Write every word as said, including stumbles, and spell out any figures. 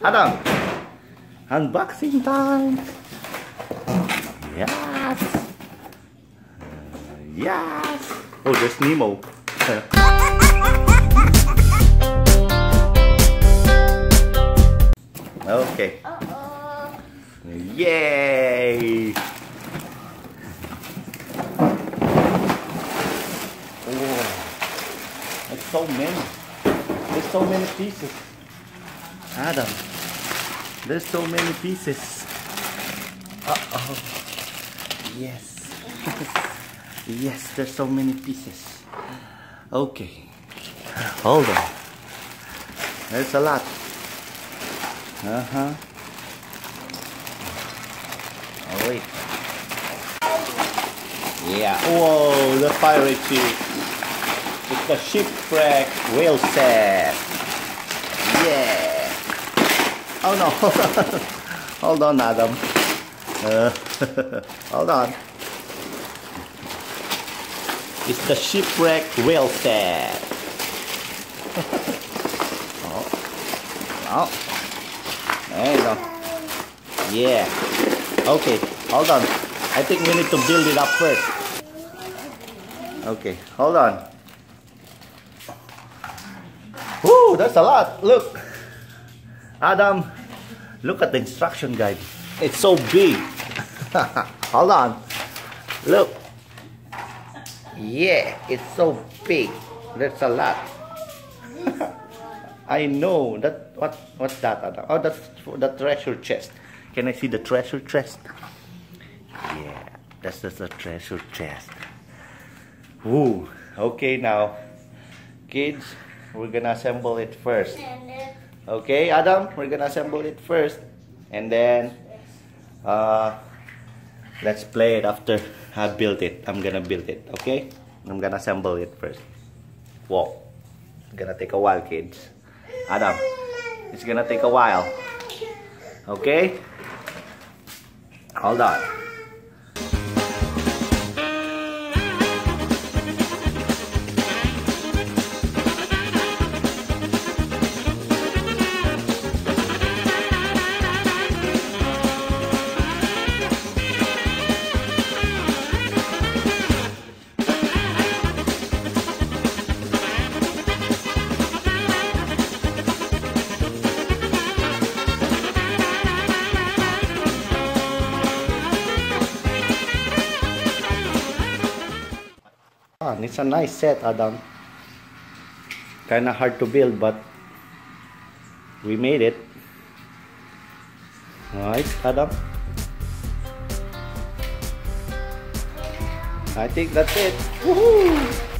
Adam, unboxing time. Yes. Yes. Oh, there's Nemo. Okay. Uh-oh. Yay! Oh, that's so many. There's so many pieces. Adam, there's so many pieces. Uh-oh. Yes. Yes, there's so many pieces. Okay. Hold on. There's a lot. Uh-huh. Oh, wait. Yeah. Whoa, the pirate ship. It's the shipwreck whale set. Yeah. Oh no. Hold on, Adam. Uh, hold on. It's the shipwreck whale set. Oh. Oh. There you go. Yeah. Okay, hold on. I think we need to build it up first. Okay, hold on. Woo, that's a lot. Look. Adam, look at the instruction guide. It's so big. Hold on. Look. Yeah, it's so big. That's a lot. I know that. What? What's that? Adam? Oh, that's the treasure chest. Can I see the treasure chest? Yeah, that's just the treasure chest. Woo. Okay, now, kids, we're gonna assemble it first. Okay, Adam, we're gonna assemble it first, and then uh, let's play it after I build it. I'm gonna build it. Okay, I'm gonna assemble it first. Whoa, it's gonna take a while, kids. Adam, it's gonna take a while. Okay, hold on. It's a nice set, Adam. Kinda hard to build, but we made it. Nice, Adam. I think that's it. Woohoo!